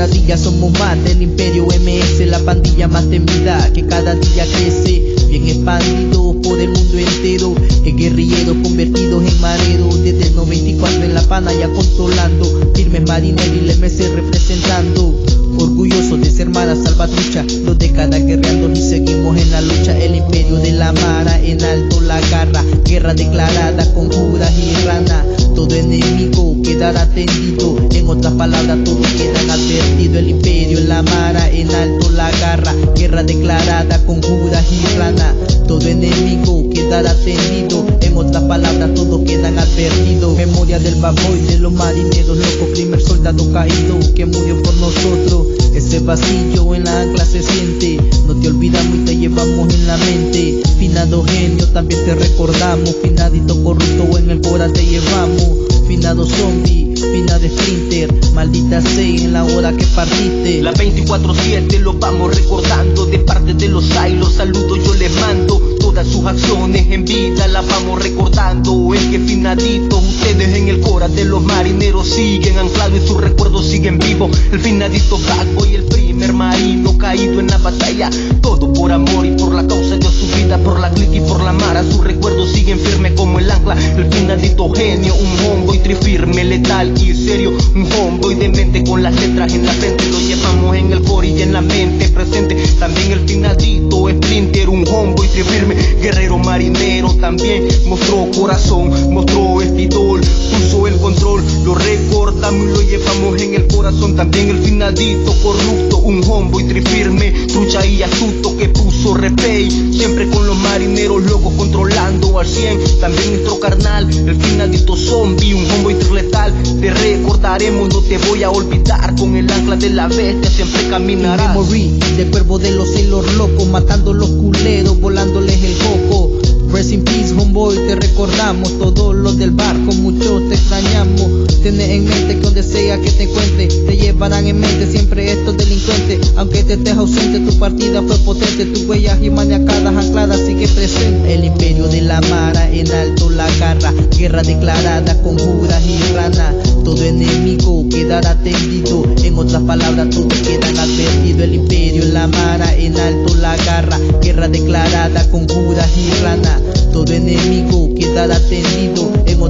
cada día somos más del Imperio MS, la pandilla más temida que cada día crece, bien expandido por el mundo entero, guerrilleros convertidos en mareros, desde el 94 en La Pana ya controlando, firmes marineros y la MS representando, orgullosos de ser mara salvatrucha, 2 décadas guerreando y seguimos en la lucha, el imperio de la mara, en alto la garra, guerra declarada con juras y rana, todo enemigo quedará tendido, en otras palabras todos quedan advertidos, el imperio en la mara, en alto la garra, guerra declarada con juras y rana, todo enemigo quedará tendido, en otras palabras todos quedan advertidos, memoria del baboy, de los marineros locos, primer soldado caído que murió por nosotros, ese vacío en la ancla se siente, no te olvidamos y te llevamos en la mente, finado genio también te recordamos, finadito corrupto en el cora te llevamos, finado zombie, finado sprinter, maldita sea en la hora que partiste, la 24/7 lo vamos recordando, de parte de los ailos saludos yo les mando, todas sus acciones en vida las vamos recordando, es que finadito ustedes en el cora de los marineros siguen anclados y sus recuerdos siguen vivos, el finadito Blackboy, el primer marino caído en la batalla, todo por amor y por la causa dio su vida, por la click y por la mara, sus recuerdos siguen firmes como el ancla, el finadito genio, un homeboy trifirme, letal y serio, un homeboy de mente con las letras en la frente, lo llevamos en el core y en la mente presente, también el finadito sprinter, un homeboy trifirme, guerrero marinero también, mostró corazón, mostró espidol, puso el control, lo recordamos y lo llevamos en el corazón, también el finadito corrupto, un homeboy trifirme, trucha y astuto que puso repay, siempre con los marineros locos controlando al 100, también nuestro carnal, el finadito zombie, un homeboy letal, te recordaremos, no te voy a olvidar, con el ancla de la bestia siempre caminarás. Memory, del cuervo de los sailors locos, matando los culeros, volándoles el coco. Rest in peace, homeboy, te recordamos, todos los del barco, mucho te extrañamos. Ten en mente que donde sea que te encuentres, te llevarán en mente siempre estos delincuentes. Aunque te estés ausente, tu partida fue potente, tus huellas y maniacadas ancladas sigue presente. El imperio de la mara, en alto la garra, guerra declarada con juras y rana, todo enemigo quedará tendido, en otras palabras todos quedan advertidos. El imperio en la mara, en alto la garra, guerra declarada con juras y rana, todo enemigo quedará tendido, en